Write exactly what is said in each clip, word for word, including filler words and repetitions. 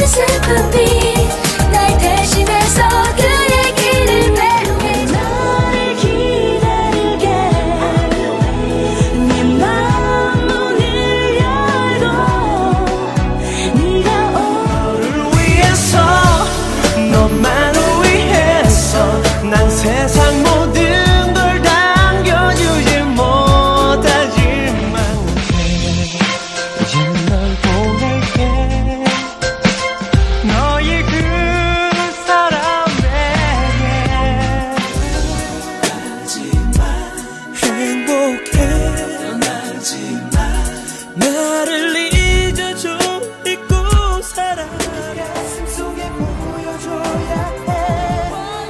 모든 슬픔이 날 대신해서 그 얘기를 배우게 너를 기다릴게 네 맘 문을 열고 네가 너를 위해서 너만을 위해서 난 세상 모든 걸 당겨주지 못하지만 이제 널 보낼게 너의 그 사람에게 행복해 나를 잊어줘 잊고 살아 가슴속에 보여줘야 해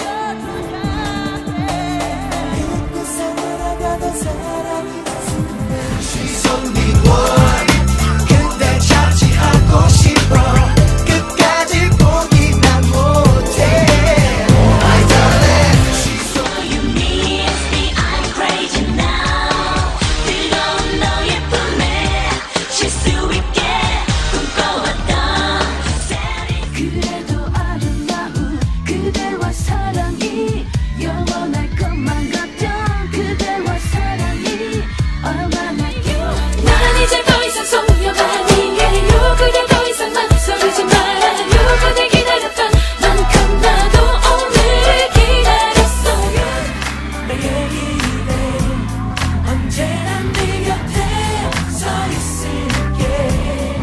잊고 살아가던 사랑이 She's only one 근데 찾지 않고 싶어 끝까지 포기만 못해 My darling You miss me, I'm crazy now 뜨거운 너의 품에 실수 있게 꿈꿔왔던 그래도 아름다운 그대와 사랑이 영원할 것만 같던 그대와 사랑이 얼마나 난 이제 더 이상 소녀가 아니에요 그대 더 이상 망설이지 말아요 그대 기다렸던 만큼 나도 오늘을 기다렸어요 내게 이래 언제나 네 곁에 서 있을게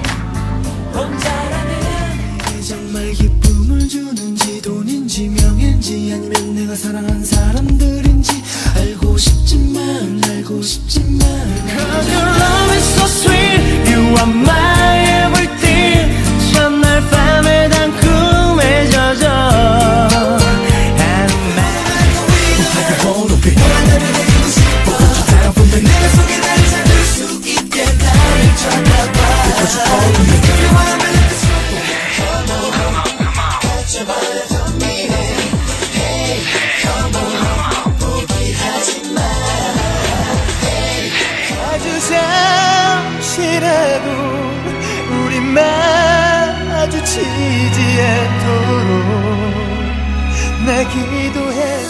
혼자라는 이게 정말 기쁨을 주는지 돈인지 명예인지 아니면 내가 사랑한 사람들인지 알고 싶지만 알고 싶지만 Cause your love is so sweet You are my everything 첫날 밤에 단 꿈에 젖어 And man 높아요 높이 너를 내리고 싶어 다른 분들 내 속에 나를 찾을 수 있게 나를 쳐다봐 Because you call me If you wanna be like this Come on touch your me Hey come on 포기하지 마 Hey 아주 잠시라도 우리 마주치지 않도록 나 기도해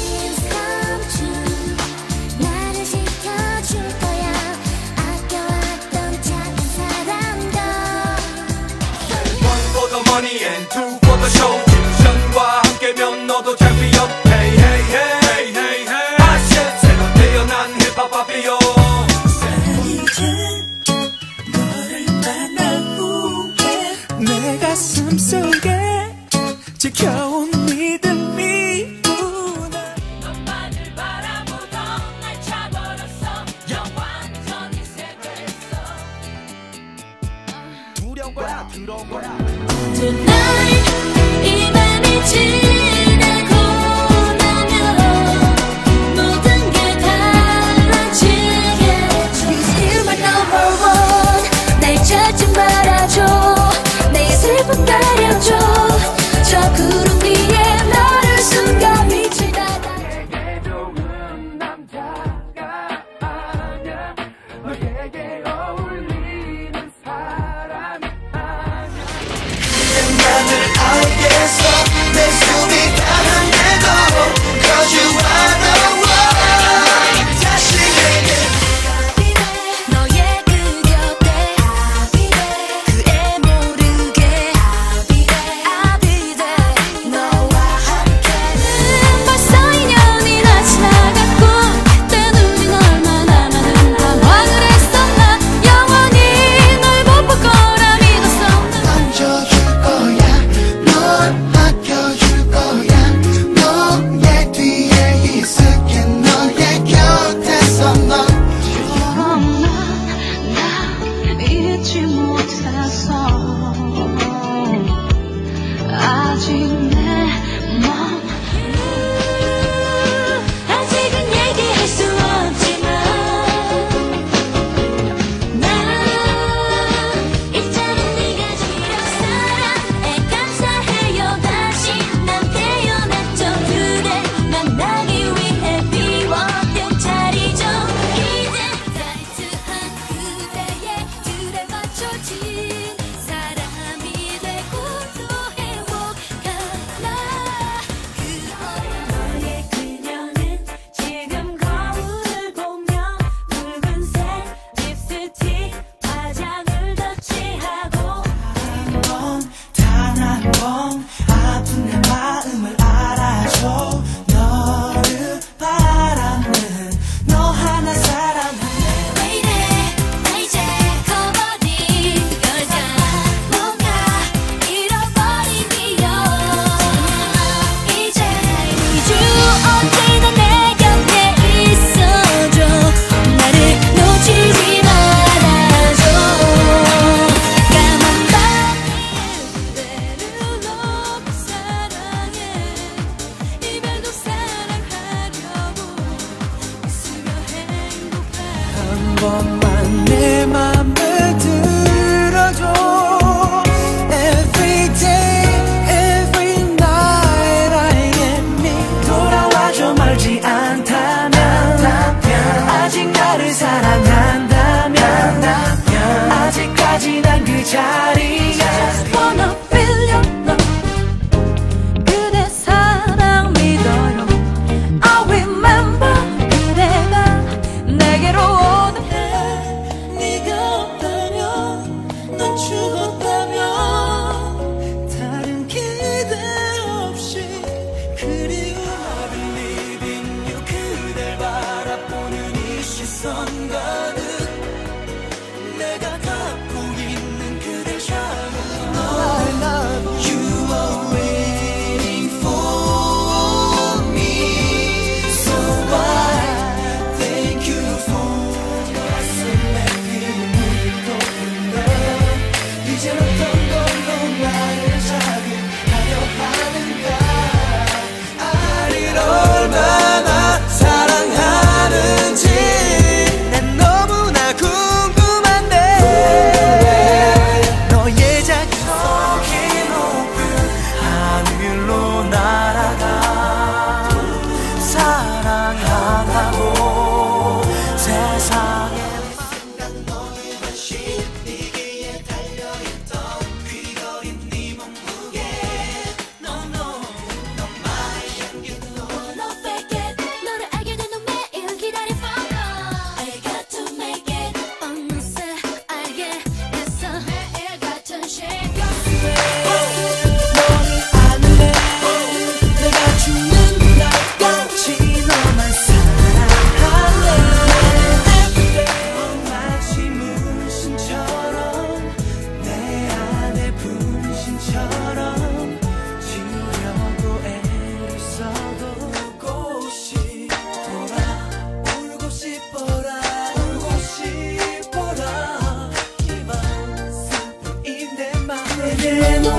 나를 지켜줄 거야 아껴왔던 작은 사람도 One for the money and two for the show 김수현과 함께면 너도 챔피언 Hey hey hey hey hey hey 아시아 새로 태어난 힙합 파피오 이제 너를 만난 후에 내 가슴 속에 지켜온 믿음이 우나 너만을 바라보던 날 차버렸어 완전히 새됐어 두려운 거야 두려운 거야 Tonight 이 밤이 지나고 나면 모든 게 달라지겠죠 You still my number one 날 찾지 말아줘 내 슬픔 가려줘 저 구름 위에 너를 숨겨 빛을 닫아 내게 좋은 남자가 아니야 너에게 어울리는 사람이 아니야 나를 알겠어 내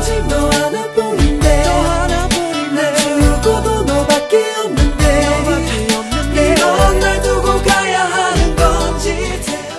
오직 너 하나뿐인데 난 죽어도 너밖에 없는데 이런 날 두고 가야 하는 건지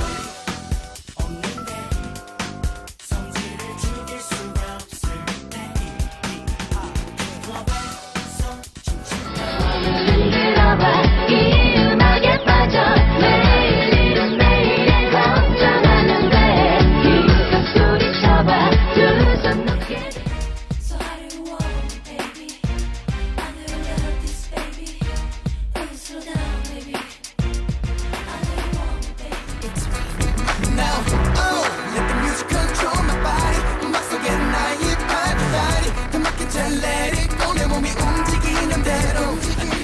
흔들어봐 이 음악에 빠져 매일 일은 내일에 걱정하는데 힘껏 소리쳐봐 두 손 높게 So how do you want me baby I know you love this baby Don't slow down baby I know you want me baby It's me Now, oh, let the music control my body 음악 속에 나의 body 더 맞게 잘 let it go 내 몸이 움직이는 대로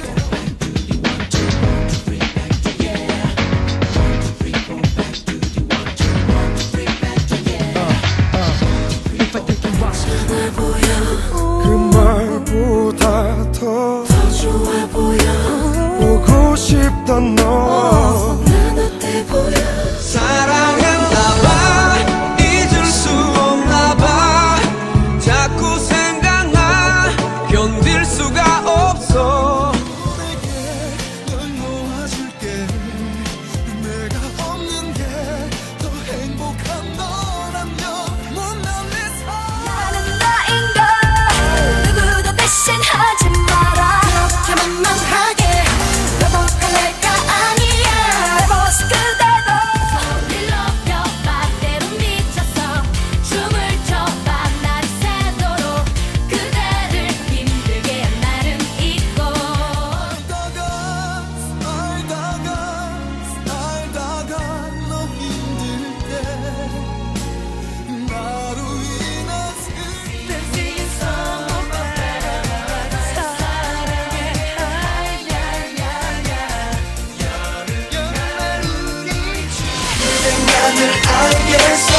그 말보다 더 더 좋아 보여 보고 싶던 너 난 어때 보여 사랑했나봐 잊을 수 없나봐 자꾸 생각나 견딜 수가 없어 널 놓아줄게 내가 없는 게 더 행복한 너라면 못난 내 삶 나는 나인걸 누구도 대신하지 마라 그렇게만 난 하게 회복할 내가 아니야 보스 그대로 소리를 높여봐 때론 미쳐서 춤을 춰봐 날이 새도록 그대를 힘들게 한 날은 있고 알다가 알다가 알다가 너 힘들 때 나로 인한 나를 알겠어